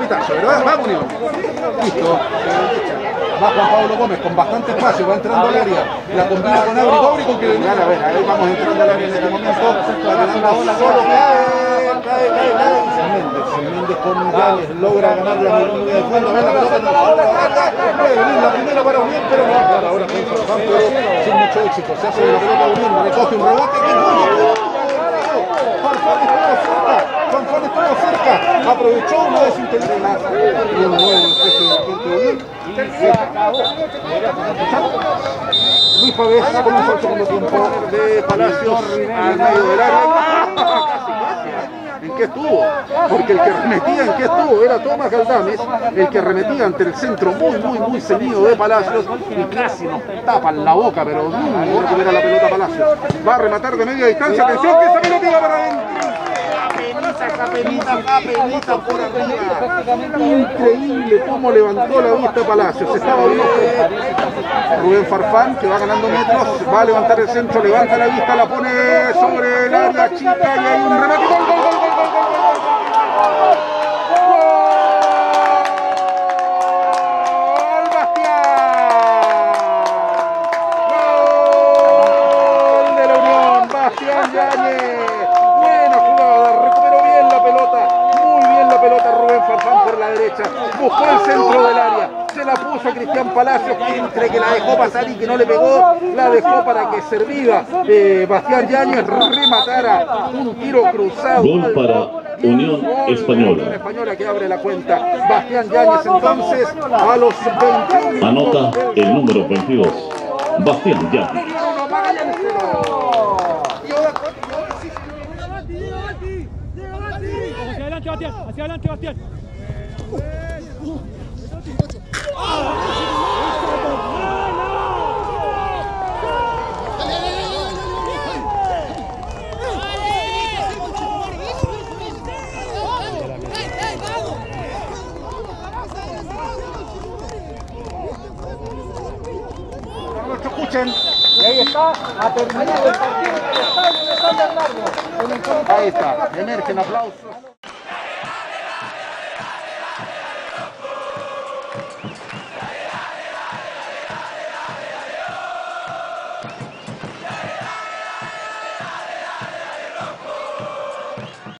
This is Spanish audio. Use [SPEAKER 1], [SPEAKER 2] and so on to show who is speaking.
[SPEAKER 1] pitazo, ¿verdad? Vamos, Unión. Listo. Va Juan Pablo Gómez con bastante espacio, va entrando al área. La combina con Abri Gobri con que venía. A ver, ahí vamos entrando al área en este momento. Va ganando solo. Cae. Méndez con Yáñez logra ganar la línea de fondo. La pelota no puede venir la primera para Unión, pero no. Ahora con Farfán, pero sin mucho éxito. Se hace de la pelota Unión, recoge un rebote. Farfán estuvo cerca, aprovechó una desintegrada y un buen gesto de la gente de Unión. Luis Pavés comenzó el segundo tiempo de Palacios al medio del área. ¿En qué estuvo? Porque el que remetía en qué estuvo era Tomás Galdames, el que remetía ante el centro muy ceñido de Palacios y casi nos tapan la boca, pero no recupera la pelota Palacios. Va a rematar de media distancia, atención que esa pelota iba para adentro. Capelita por arriba. Increíble cómo levantó la vista Palacios. Estaba bien. Rubén Farfán, que va ganando metros, va a levantar el centro, levanta la vista, la pone sobre el área chica y hay un remate. ¡Gol! ¡Gol de la Unión! Bastián Yáñez. Buena jugada, recuperó bien la pelota. Muy bien la pelota Rubén Farfán por la derecha. Buscó el centro del área. Se la puso a Cristian Palacios, que entre que la dejó pasar y que no le pegó, la dejó para que servida Bastián Yáñez rematara un tiro cruzado.
[SPEAKER 2] Gol para Unión Española.
[SPEAKER 1] Española que abre la cuenta. Bastián Yáñez entonces a los 21.
[SPEAKER 2] Anota el número 22. Bastián Yáñez.
[SPEAKER 3] Hacia adelante, Bastián.
[SPEAKER 1] Escuchen.
[SPEAKER 4] Y ahí está, ha terminado el partido. Ahí está, emergen aplausos.